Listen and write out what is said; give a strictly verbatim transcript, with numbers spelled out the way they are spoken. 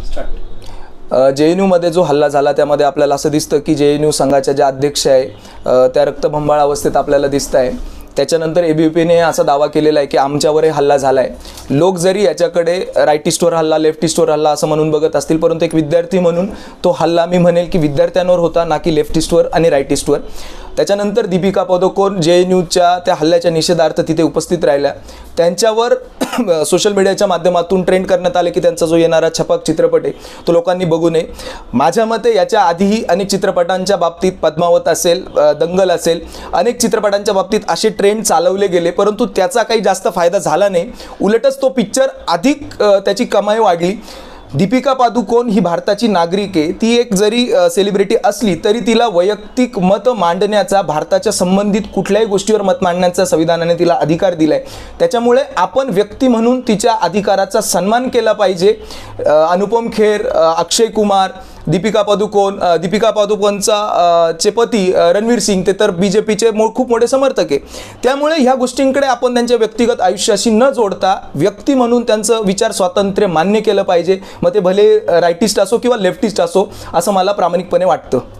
जे एन यूमध्ये जो हल्ला झाला त्यामध्ये आपल्याला असं दिसतं की जे एन यू संघाच्या ज्या अध्यक्ष आहे त्या रक्तबंबाळ अवस्थेत आपल्याला दिसत आहे. त्याच्यानंतर ए बी व्ही पीने असा दावा केलेला आहे की आमच्यावरही हल्ला झाला आहे. लोक जरी याच्याकडे राईटिस्टवर हल्ला लेफ्टिस्टवर हल्ला असं म्हणून बघत असतील, परंतु एक विद्यार्थी म्हणून तो हल्ला मी म्हणेल की विद्यार्थ्यांवर होता, ना की लेफ्टिस्टवर आणि राईटिस्टवर. त्याच्यानंतर दीपिका पदुकोण जे एन यूच्या त्या हल्ल्याच्या निषेधार्थ तिथे उपस्थित राहिल्या. त्यांच्यावर सोशल मीडियाच्या माध्यमातून ट्रेंड करण्यात आले की त्यांचा जो येणारा छपाक चित्रपट आहे तो लोकांनी बघू नये. माझ्या मते याच्या आधीही अनेक चित्रपटांच्या बाबतीत पद्मावत असेल, दंगल असेल, अनेक चित्रपटांच्या बाबतीत असे ट्रेंड चालवले गेले, परंतु त्याचा काही जास्त फायदा झाला नाही. उलटच तो पिक्चर अधिक त्याची कमाई वाढली. दीपिका पादुकोण ही भारताची नागरिक आहे. ती एक जरी सेलिब्रिटी असली तरी तिला वैयक्तिक मत मांडण्याचा, भारताच्या संबंधित कुठल्याही गोष्टीवर मत मांडण्याचा संविधानाने तिला अधिकार दिला आहे. त्याच्यामुळे आपण व्यक्ती म्हणून तिच्या अधिकाराचा सन्मान केला पाहिजे. अनुपम खेर, अक्षय कुमार, दीपिका पादुकोण, दीपिका पादुकोणचा चे पती रणवीर सिंग ते तर बी जे पीचे मो खूप मोठे समर्थक आहे. त्यामुळे ह्या गोष्टींकडे आपण त्यांच्या व्यक्तिगत आयुष्याशी न जोडता व्यक्ती म्हणून त्यांचं विचार स्वातंत्र्य मान्य केलं पाहिजे. मग ते भले रायटिस्ट असो किंवा लेफ्टिस्ट असो, असं मला प्रामाणिकपणे वाटतं.